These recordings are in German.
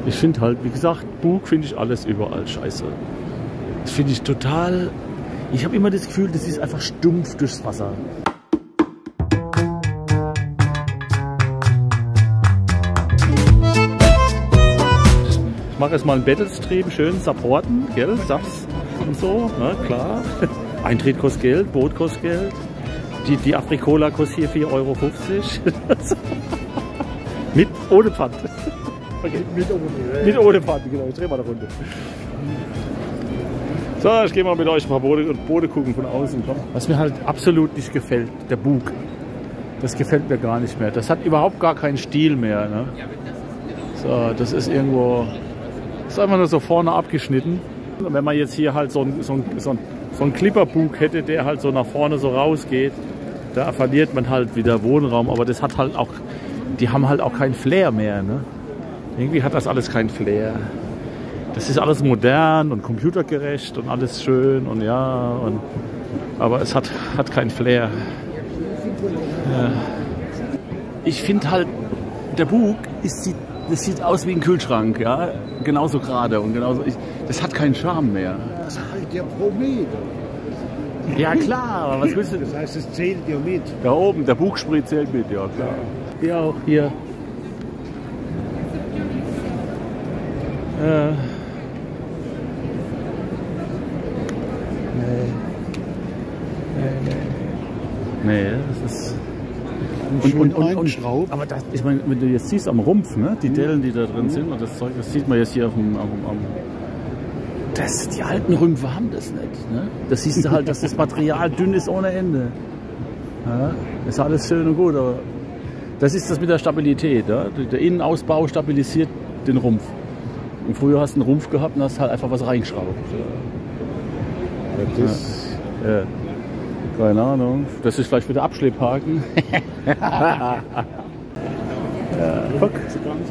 Ich finde halt, wie gesagt, Bug finde ich alles überall scheiße. Das finde ich total... Ich habe immer das Gefühl, das ist einfach stumpf durchs Wasser. Ich mache jetzt mal einen Battle-Stream, schön supporten, gell, Subs und so, na klar. Eintritt kostet Geld, Boot kostet Geld. Die Afrikola kostet hier 4,50 Euro. Ohne Pfand. Okay. Mit ohne Pfand, genau. Ich drehe mal eine Runde. So, ich gehe mal mit euch ein paar Boote gucken von außen. Komm. Was mir halt absolut nicht gefällt, der Bug. Das gefällt mir gar nicht mehr. Das hat überhaupt gar keinen Stil mehr. Ne? So, das ist irgendwo... Das ist einfach nur so vorne abgeschnitten. Und wenn man jetzt hier halt so einen Clipperbug hätte, der halt so nach vorne so rausgeht, da verliert man halt wieder Wohnraum. Aber das hat halt auch... Die haben halt auch keinen Flair mehr. Ne? Irgendwie hat das alles keinen Flair. Das ist alles modern und computergerecht und alles schön und ja. Aber es hat keinen Flair. Ja. Ich finde halt, der Bug das sieht aus wie ein Kühlschrank, ja, genauso gerade und genauso. Das hat keinen Charme mehr. Das halt ja pro Meter. Ja klar, aber was willst du? Das heißt, es zählt ja mit. Da oben, der Bugsprit zählt mit, ja klar. Hier auch, hier. Nee, das ist... Und aber das, ich meine, wenn du jetzt siehst am Rumpf, ne, die Dellen, die da drin sind, und das Zeug, das sieht man jetzt hier die alten Rümpfe haben das nicht. Ne? Das siehst du halt, dass das Material dünn ist ohne Ende. Ja, ist alles schön und gut, aber das ist das mit der Stabilität. Ja? Der Innenausbau stabilisiert den Rumpf. Und früher hast du einen Rumpf gehabt und hast halt einfach was reingeschraubt. Ja. Ja. Keine Ahnung. Das ist vielleicht wieder Abschlepphaken. Ja, guck.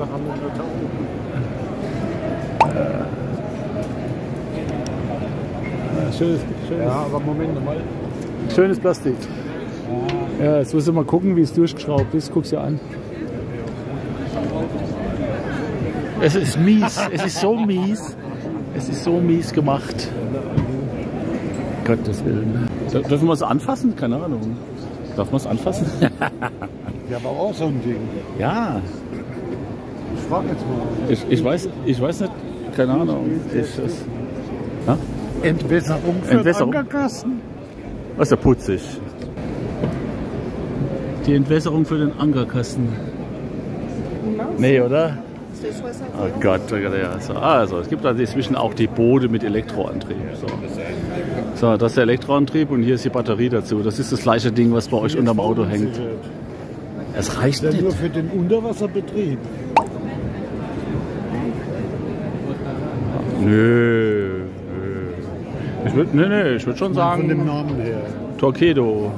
Schönes, ja, aber Moment mal. Schönes Plastik. Ja, jetzt müssen wir mal gucken, wie es durchgeschraubt ist. Guck's dir an. Es ist mies. Es ist so mies. Es ist so mies gemacht. Gottes Willen. Dürfen wir es anfassen? Keine Ahnung. Darf man es anfassen? Ja, aber auch so ein Ding. Ja. Ich frage jetzt mal. Ich weiß nicht. Keine Ahnung. Entwässerung für den Ankerkasten. Was ist ja putzig. Die Entwässerung für den Ankerkasten. Nee, oder? Oh Gott, ja. Also, es gibt also inzwischen auch die Boote mit Elektroantrieb. So, das ist der Elektroantrieb und hier ist die Batterie dazu. Das ist das gleiche Ding, was bei euch unterm Auto hängt. Es reicht nicht. Nur für den Unterwasserbetrieb. Nö. Ich würde schon sagen. Von dem Namen her. Torpedo.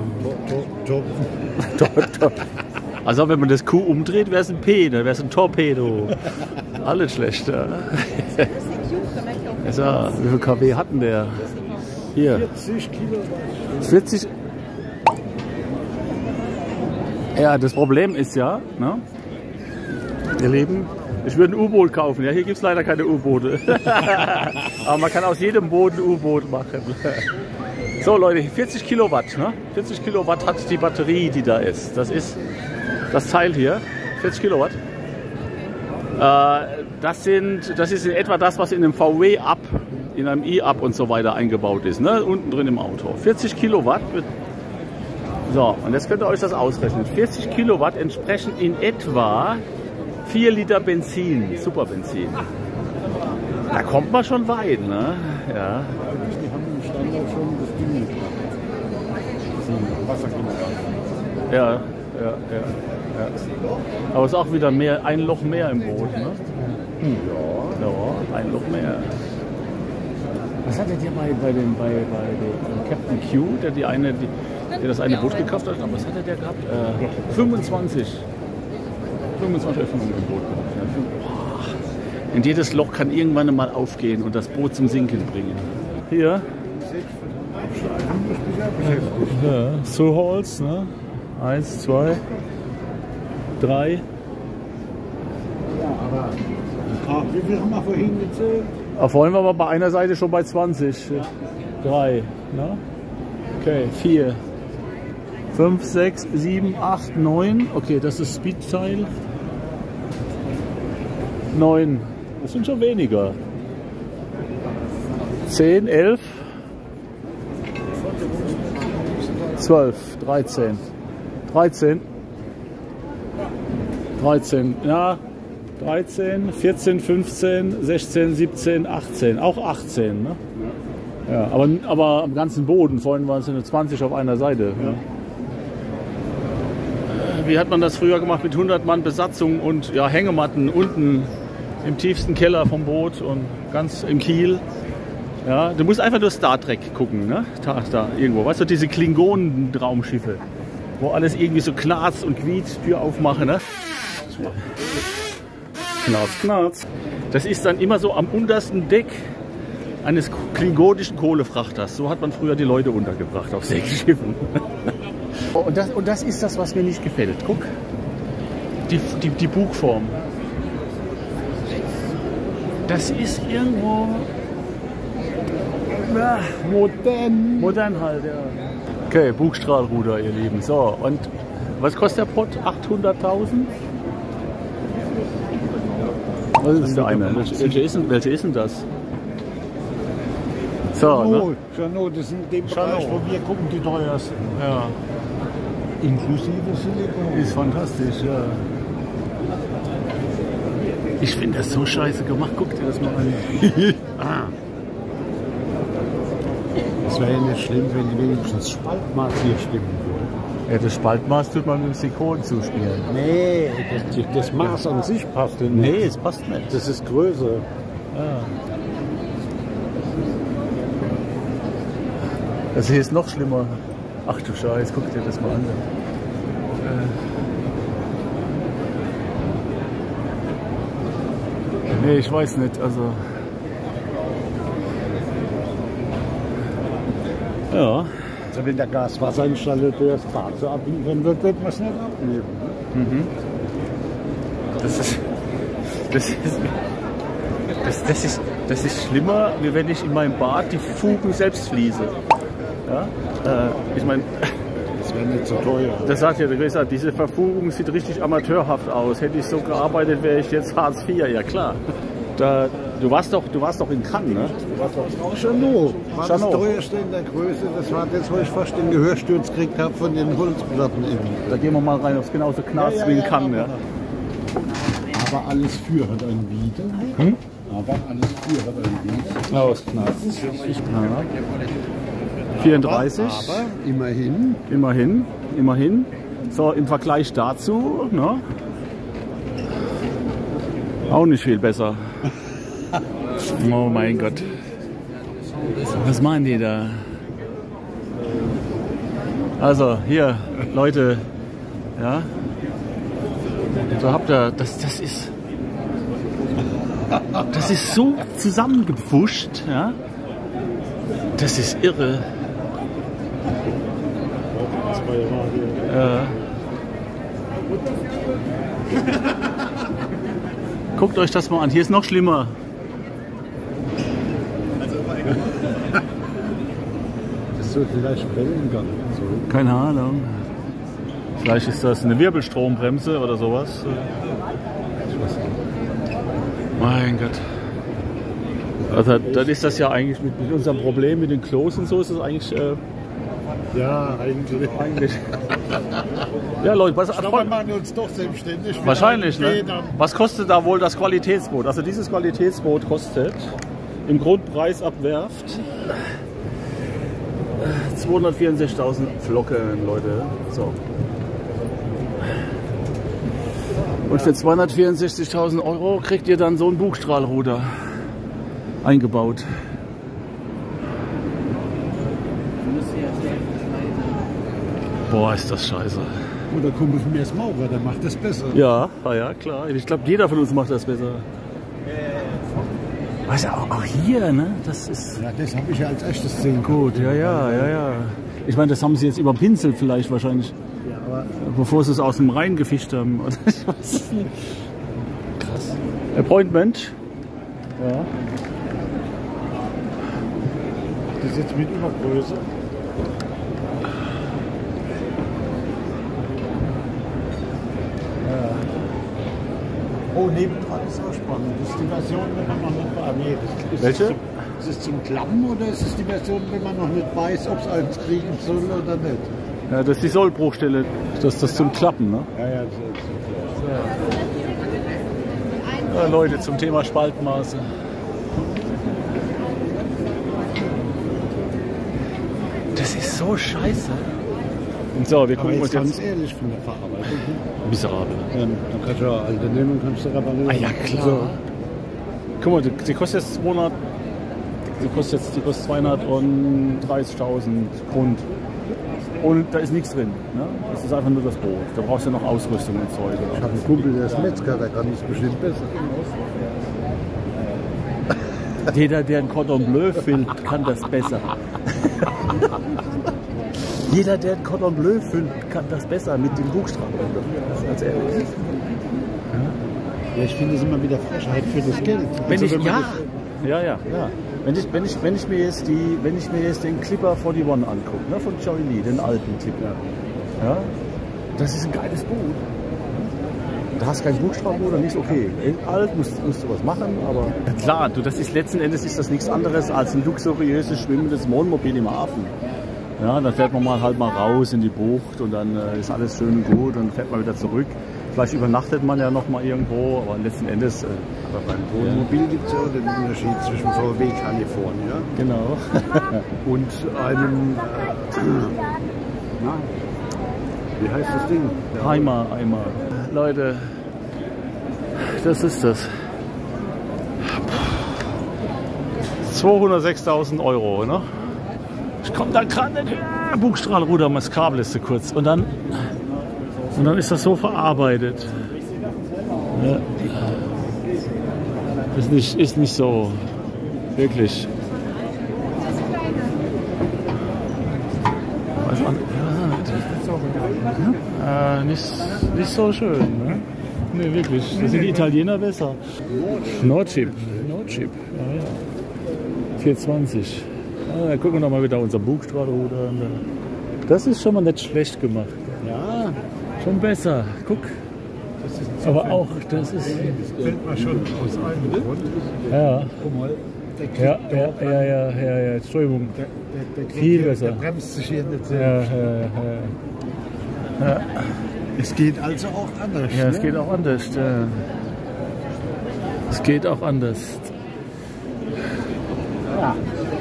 Also wenn man das Q umdreht, wäre es ein P, dann wäre es ein Torpedo. Alles schlecht. Ja. Also, wie viel kW hatten der? Hier. 40 Kilowatt. 40. Ja, das Problem ist ja, ne? Ihr Lieben, ich würde ein U-Boot kaufen. Ja, hier gibt es leider keine U-Boote. Aber man kann aus jedem Boot ein U-Boot machen. So Leute, 40 Kilowatt. Ne? 40 Kilowatt hat die Batterie, die da ist. Das ist das Teil hier. 40 Kilowatt. Das ist in etwa das, was in einem VW-Up, in einem E-Up und so weiter eingebaut ist. Ne? Unten drin im Auto. 40 Kilowatt. So, und jetzt könnt ihr euch das ausrechnen. 40 Kilowatt entsprechen in etwa 4 Liter Benzin, Superbenzin. Da kommt man schon weit, ne? Ja. Die haben im Standard schon das Ding. Ja. Aber es ist auch wieder mehr, ein Loch mehr im Boot, ne? Ja, ein Loch mehr. Was hat der dir bei dem Captain Q, der das eine Boot gekauft hat? Was hat der gehabt? 25 Öffnungen im Boot gehabt. Ja. Und jedes Loch kann irgendwann mal aufgehen und das Boot zum Sinken bringen. Hier. Ja, Through-Holes, ne? 1, 2, 3. Ja, aber Wie viel haben wir vorhin gezählt? Vorhin waren wir bei einer Seite schon bei 20. 3, ne? Okay, 4, 5, 6, 7, 8, 9. Okay, das ist Speedteil. 9. Das sind schon weniger. 10, 11, 12, 13. 13. 13, ja. 13, 14, 15, 16, 17, 18. Auch 18, ne? Ja, aber am ganzen Boden. Vorhin waren es nur 20 auf einer Seite. Ja. Wie hat man das früher gemacht mit 100 Mann Besatzung und ja, Hängematten unten im tiefsten Keller vom Boot und ganz im Kiel? Ja, du musst einfach nur Star Trek gucken, ne? Da irgendwo. Weißt du, diese Klingonen-Traumschiffe, wo alles irgendwie so knarzt und quietscht, Tür aufmache, ne? Knarz, knarz. Das ist dann immer so am untersten Deck eines klingonischen Kohlefrachters. So hat man früher die Leute untergebracht auf Segelschiffen. Und das ist das, was mir nicht gefällt. Guck, die Bugform. Das ist irgendwo modern halt, ja. Okay, Bugstrahlruder, ihr Lieben. So, und was kostet der Pott? 800.000? Das ist der eine. Welche ist denn das? So, ne? Chanot, das ist in dem Bereich, wo wir gucken, die teuersten. Ja. Inklusive Silikon. Ist fantastisch, ja. Ich finde das so scheiße gemacht. Guck dir das mal an. Es wäre ja nicht schlimm, wenn die wenigstens das Spaltmaß hier stimmen würde. Ja, das Spaltmaß tut man mit dem Silikon zuspielen. Nee, das Maß an sich passt nicht. Nee, es passt nicht. Das ist größer. Ja. Das hier ist noch schlimmer. Ach du Scheiße, guck dir das mal an. Nee, ich weiß nicht, also... Ja. Also wenn der Gaswasserinstallateur das Bad so abliefern wird, wird man es nicht abnehmen. Mhm. Das ist schlimmer, wie wenn ich in meinem Bad die Fugen selbst fließe. Ja? Ich meine, Das wäre nicht so teuer. das sagt ja der Grüßer, diese Verfugung sieht richtig amateurhaft aus. Hätte ich so gearbeitet, wäre ich jetzt Hartz IV, ja klar. Du warst doch in Cannes, ne? Chanot war das Chanot. teuerste in der Größe. Das war das, wo ich fast den Gehörsturz gekriegt habe von den Holzplatten innen. Da gehen wir mal rein, ob es genauso knarzt wie in Cannes. Ja. Aber alles für hat ein Wieder. Hm? Aber alles für hat ein Wieder. Ja, was knarzt. 34. Aber immerhin. Immerhin. So, im Vergleich dazu, ne? Auch nicht viel besser. Oh mein Gott. Was machen die da? Also, hier, Leute, ja. So habt ihr, das ist so zusammengepfuscht, ja. Das ist irre. Guckt euch das mal an. Hier ist noch schlimmer. Das soll vielleicht Wellengang. So. Keine Ahnung. Vielleicht ist das eine Wirbelstrombremse oder sowas. Mein Gott. Also dann ist das ja eigentlich mit unserem Problem mit den Klos und so ist es eigentlich... Ja, eigentlich. Ja, Leute, was... Ich glaube, wir machen uns doch selbstständig. Wahrscheinlich, ne? Was kostet da wohl das Qualitätsboot? Also dieses Qualitätsboot kostet im Grundpreis ab Werft 264.000 Flocken, Leute. So. Und für 264.000 Euro kriegt ihr dann so ein Bugstrahlruder eingebaut. Boah, ist das scheiße. Oder Kumpel von mir ist Maurer, der macht das besser. Ja, ja, klar. Ich glaube, jeder von uns macht das besser. Weißt du, auch hier, ne? Das ist... Ja, das habe ich ja als erstes gesehen. Gut, ja. Ich meine, das haben sie jetzt überpinselt vielleicht wahrscheinlich. Ja, aber Bevor sie es aus dem Rhein gefischt haben. Oder ich weiß nicht. Krass. Appointment Ja. Das ist jetzt mit Übergröße. Ja. Oh, nebendran ist auch spannend. Das ist die Version, wenn man noch nicht weiß. Nee, Welche? Ist es zum Klappen oder ist es die Version, wenn man noch nicht weiß, ob es eins kriegen soll oder nicht? Ja, das ist die Sollbruchstelle. Das ist das zum Klappen, ne? Ja, ja, Ja, Leute, zum Thema Spaltmaße. Das ist so scheiße. Und so, wir aber gucken uns jetzt jetzt. ganz ehrlich von der Verarbeitung. Miserabel. Dann kannst du ja alte nehmen und kannst du reparieren. Ah ja, klar. So. Guck mal, die kostet jetzt 200. Die kostet 230.000 Pfund. Und da ist nichts drin. Ne? Das ist einfach nur das Boot. Da brauchst du noch Ausrüstung und Zeug. Ich habe einen Kumpel, der ist Metzger, der kann das bestimmt besser. Jeder, der ein Cordon Bleu füllt, kann das besser. Jeder, der ein Cordon Bleu füllt, kann das besser mit dem Bugstrahl. Ganz ehrlich. Ja, ich finde es immer wieder Frechheit für das Geld. Wenn ich, man ja, das- ja. Wenn ich mir jetzt den Clipper 41 angucke, ne, von Joey Lee, den alten Clipper, ja, das ist ein geiles Boot. Da hast kein Bugstrahlmotor, nicht okay. Alt musst du was machen, aber klar, das ist letzten Endes ist das nichts anderes als ein luxuriöses schwimmendes Wohnmobil im Hafen. Ja, dann fährt man halt mal raus in die Bucht und dann ist alles schön und gut und dann fährt man wieder zurück. Vielleicht übernachtet man ja noch mal irgendwo, aber letzten Endes. Aber beim Wohnmobil gibt es ja auch den Unterschied zwischen VW California Genau. und einem. Na, wie heißt das Ding? Eimer. Leute, das ist das. 206.000 Euro, ne? Ich komme da gerade nicht. Bugstrahlruder, das Kabel ist zu kurz. Und dann ist das so verarbeitet. Ja. Ist nicht so wirklich. Nicht so schön. Ne? Nee, wirklich. Das sind die Italiener besser. Nordchip. Ja. 420. Gucken wir noch mal wieder unser Bugstrahlruder. Das ist schon mal nicht schlecht gemacht. Ja, Schon besser. Guck. Aber auch, das ist. das kennt man schon aus einem Grund. Ja. Guck mal, der kriegt Ja. Entschuldigung. Der kriegt Viel hier, besser. Der bremst sich hier nicht Ja. selbst. Es geht also auch anders. Ja, es ne? geht auch anders. Ja. Es geht auch anders. Ja.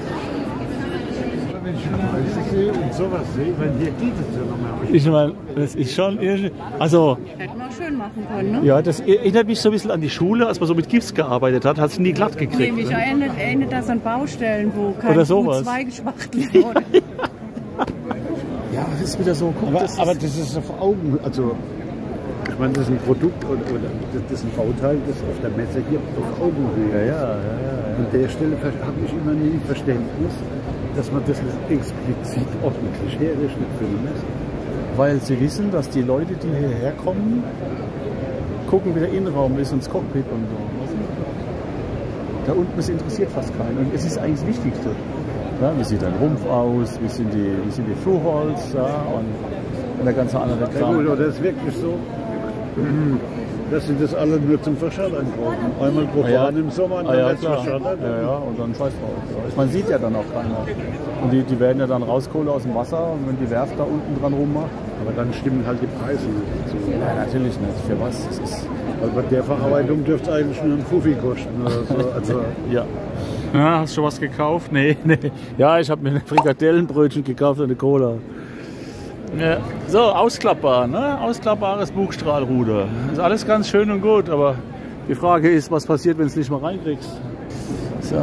Wenn ich Schulreise sehe und sowas sehe, weil hier geht es ja noch mehr. Ich meine, das ist schon irgendwie. Also, Hätten wir schön machen können, ne? ja, das erinnert mich so ein bisschen an die Schule, als man so mit Gips gearbeitet hat, hat es nie glatt gekriegt. Mich Ne? erinnert das an Baustellen, wo kein Oder sowas. U2 gespachtelt wurde. Ja, das ist wieder so. Guck, Aber das ist auf Augen, also ich meine, das ist ein Produkt oder das ist ein Bauteil, das auf der Messe hier auf Augenhöhe. Ja. An der Stelle habe ich immer nie Verständnis, dass man das nicht explizit ordentlich herrechnet für eine Messe. Weil sie wissen, dass die Leute, die hierher kommen, gucken, wie der Innenraum ist und das Cockpit und so. Da unten, das interessiert fast keinen. Und es ist eigentlich das Wichtigste. Ja, wie sieht dein Rumpf aus, wie sind die Through-Holes, ja, und der ganze andere Ja Kram. gut, oder ist wirklich so, dass sie das alle nur zum Verschallern kaufen. Einmal pro Jahr im Sommer und dann ja, wird es klar. verschallert. Ja, und dann scheiß drauf. Ja. Man sieht ja dann auch keiner. Und die werden ja dann rauskohlen aus dem Wasser und wenn die Werft da unten dran rummacht. Aber dann stimmen halt die Preise nicht dazu. Ja, natürlich nicht. Für was? Das ist Also bei der Verarbeitung dürfte es eigentlich nur einen Fuffi kosten oder so. Also, ja. Ja, hast du schon was gekauft? Nee. Ja, ich habe mir ein Frikadellenbrötchen gekauft und eine Cola. Ja. So, ausklappbar, ne? Ausklappbares Bugstrahlruder. Ist alles ganz schön und gut, aber die Frage ist, was passiert, wenn du es nicht mal reinkriegst? So.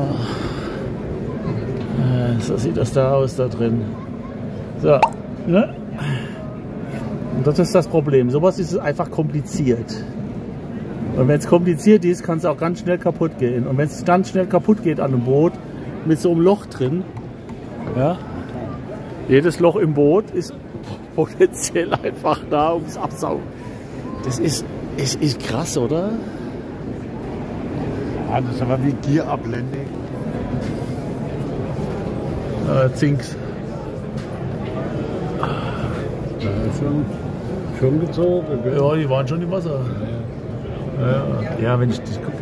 So sieht das da aus, da drin. So, ne? Und das ist das Problem. Sowas ist einfach kompliziert. Und wenn es kompliziert ist, kann es auch ganz schnell kaputt gehen. Und wenn es ganz schnell kaputt geht an einem Boot mit so einem Loch drin, ja, jedes Loch im Boot ist potenziell einfach da ums Absaugen. Das ist krass, oder? Ja, das ist aber wie Gierabblendung. Zinks. Ja, schon gezogen. Gell? Ja, die waren schon im Wasser. Ja, wenn ich das gucke,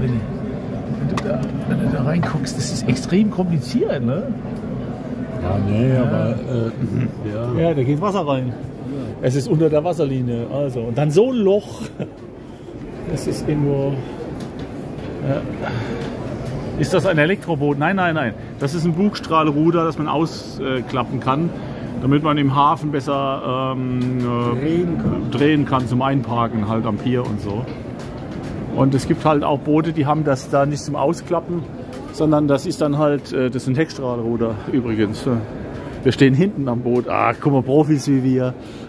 wenn du da reinguckst, das ist extrem kompliziert, ne? Ja, nee, aber Ja, da geht Wasser rein. Es ist unter der Wasserlinie, also. Und dann so ein Loch. Das ist irgendwo. Ja. Ist das ein Elektroboot? Nein, nein, nein. Das ist ein Bugstrahlruder, das man ausklappen kann, damit man im Hafen besser drehen kann zum Einparken halt am Pier und so. Und es gibt halt auch Boote, die haben das da nicht zum Ausklappen, sondern das ist dann halt, das ist ein Heckstrahlruder übrigens. Wir stehen hinten am Boot. Ah, guck mal, Profis wie wir.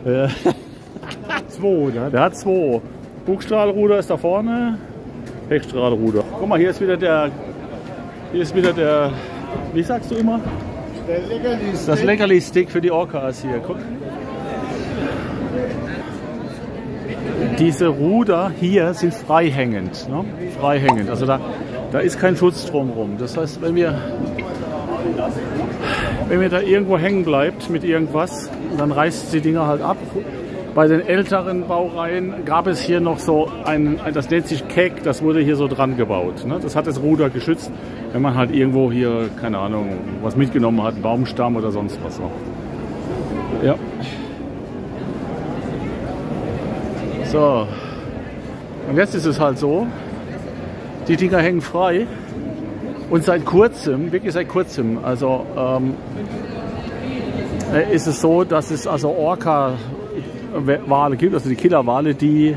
zwei, ne? Der hat zwei. Bugstrahlruder ist da vorne, Heckstrahlruder. Guck mal, hier ist wieder der, wie sagst du immer? Der Leckerli-Stick. Das Leckerli-Stick für die Orcas hier. Guck. Diese Ruder hier sind freihängend. Ne? Freihängend. Also da ist kein Schutz drumherum. Das heißt, wenn wir da irgendwo hängen bleibt mit irgendwas, dann reißt die Dinger halt ab. Bei den älteren Baureihen gab es hier noch so das nennt sich Keck, das wurde hier so dran gebaut. Ne? Das hat das Ruder geschützt, wenn man halt irgendwo hier, keine Ahnung, was mitgenommen hat, einen Baumstamm oder sonst was noch. Ja. So. Und jetzt ist es halt so, die Dinger hängen frei und seit kurzem, wirklich seit kurzem, also ist es so, dass es also Orca-Wale gibt, also die Killerwale, die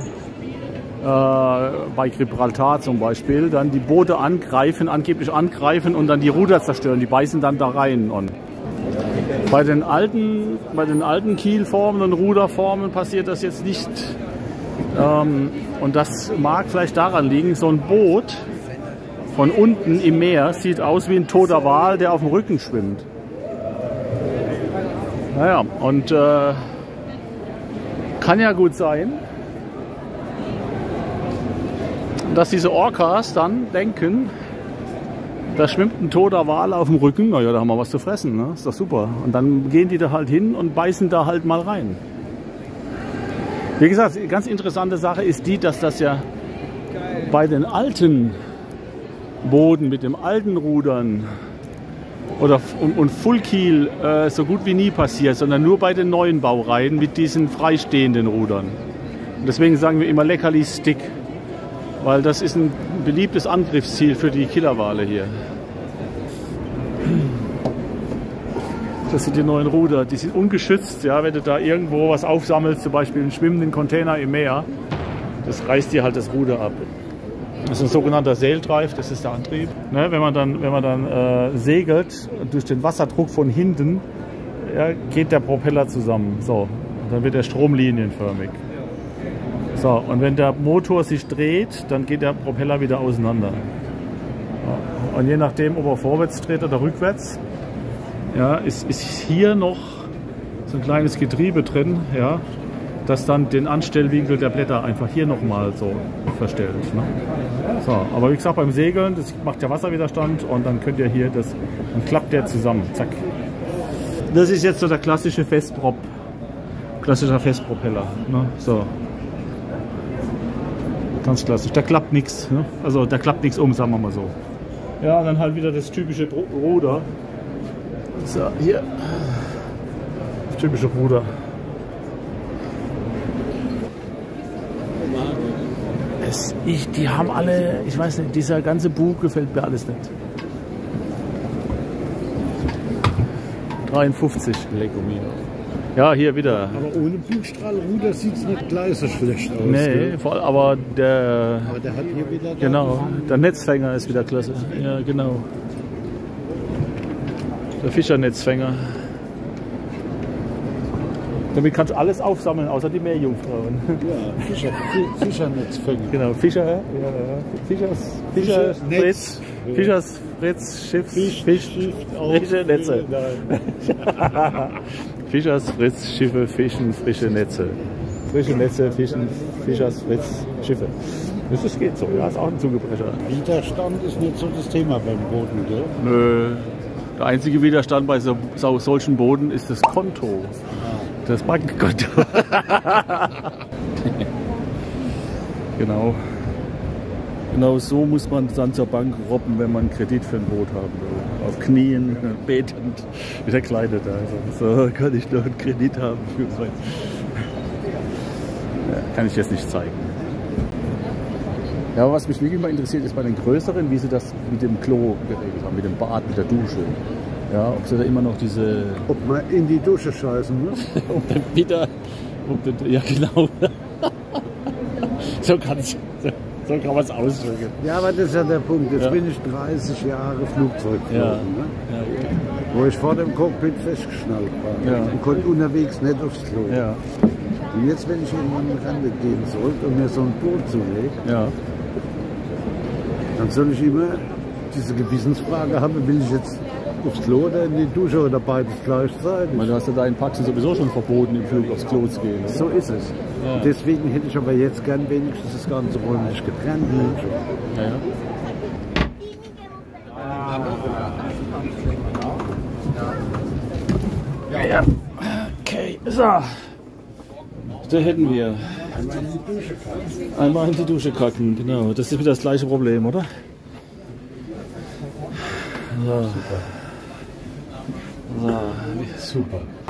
bei Gibraltar zum Beispiel dann die Boote angeblich angreifen und dann die Ruder zerstören, die beißen dann da rein. Und bei den alten Kielformen und Ruderformen passiert das jetzt nicht. Und das mag vielleicht daran liegen, so ein Boot von unten im Meer sieht aus wie ein toter Wal, der auf dem Rücken schwimmt. Naja, und kann ja gut sein, dass diese Orcas dann denken, da schwimmt ein toter Wal auf dem Rücken, naja, da haben wir was zu fressen, ne? Ist doch super. Und dann gehen die da halt hin und beißen da halt mal rein. Wie gesagt, die ganz interessante Sache ist die, dass das ja bei den alten Booten mit dem alten Rudern und Fullkiel so gut wie nie passiert, sondern nur bei den neuen Baureihen mit diesen freistehenden Rudern. Und deswegen sagen wir immer Leckerli-Stick, weil das ist ein beliebtes Angriffsziel für die Killerwale hier. Das sind die neuen Ruder, die sind ungeschützt, ja, wenn du da irgendwo was aufsammelst, zum Beispiel einen schwimmenden Container im Meer, das reißt dir halt das Ruder ab. Das ist ein sogenannter Sail Drive, das ist der Antrieb. Ne, wenn man dann segelt, durch den Wasserdruck von hinten, ja, geht der Propeller zusammen. So, und dann wird er stromlinienförmig. So, und wenn der Motor sich dreht, dann geht der Propeller wieder auseinander. Ja, und je nachdem, ob er vorwärts dreht oder rückwärts, ja, ist hier noch so ein kleines Getriebe drin, ja, das dann den Anstellwinkel der Blätter einfach hier nochmal so verstellt. Ne? So, aber wie gesagt, beim Segeln, das macht ja Wasserwiderstand und dann könnt ihr hier dann klappt der zusammen. Zack. Das ist jetzt so der klassischer Festpropeller. Ne? So. Ganz klassisch. Da klappt nichts. Ne? Also da klappt nichts um, sagen wir mal so. Ja, dann halt wieder das typische Ruder. So, hier. Das typische Ruder. Die haben alle, ich weiß nicht, dieser ganze Bug gefällt mir alles nicht. 53. Lekomino. Ja, hier wieder. Aber ohne Bugstrahlruder sieht es nicht gleich so schlecht aus. Nee, aber der hat hier wieder... Genau, der Netzfänger ist wieder klasse. Ja, genau. Der Fischernetzfänger. Damit kannst du alles aufsammeln, außer die Meerjungfrauen. Ja, Fischernetzfänger. Genau, Fischer, Fritz, Fischers Fritz, frische Netze. Fischers Fritz, Schiffe, Fischen, frische Netze. Frische Netze, Fischen, Fischers Fritz, Schiffe. Das geht so, ja, ist auch ein Zugebrecher. Widerstand ist nicht so das Thema beim Boden, gell? Nö. Der einzige Widerstand bei solchen Boden ist das Konto. Das Bankkonto. Genau. Genau so muss man dann zur Bank robben, wenn man einen Kredit für ein Boot haben will. Auf Knien, betend, verkleidet. Also. So kann ich noch einen Kredit haben für mein. Ja, kann ich jetzt nicht zeigen. Ja, aber was mich wirklich mal interessiert, ist bei den größeren, wie sie das mit dem Klo geregelt haben, mit dem Bad, mit der Dusche. Ja, ob sie da immer noch diese. Ob man in die Dusche scheißen muss? Ja, genau. So kann man es ausdrücken. Ja, aber das ist ja der Punkt. Jetzt Ja. bin ich 30 Jahre Flugzeug geflogen, Ja. ne? Ja. Wo ich vor dem Cockpit festgeschnallt war. Ja. Und konnte unterwegs nicht aufs Klo. Ja. Und jetzt, wenn ich irgendwann in Rente gehen soll und mir so ein Boot zulege, Ja. dann soll ich immer diese Gewissensfrage haben, will ich jetzt aufs Klo oder in die Dusche oder beides gleichzeitig? Weil du hast ja deinen Praxis sowieso schon verboten, im Flug aufs Klo zu gehen. Oder? So ist es. Ja. Und deswegen hätte ich aber jetzt gern wenigstens das Ganze räumlich getrennt. Ja, ja. Ja. Okay, so. Da hätten wir. Einmal in die Dusche kacken, genau. Das ist wieder das gleiche Problem, oder? So. So. Super.